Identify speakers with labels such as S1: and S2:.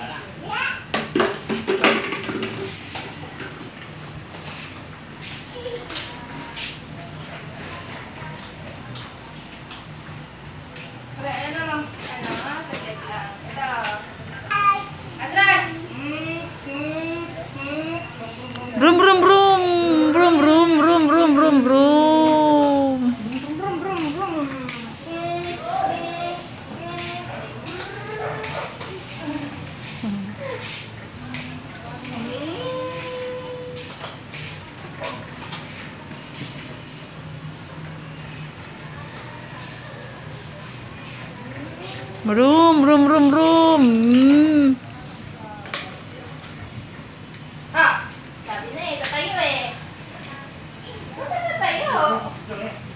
S1: Brum brum brum brum brum brum brum brum brum. Brum brum brum brum.
S2: Ah, sabi na eh, tatayo eh. Huwag ka tatayo.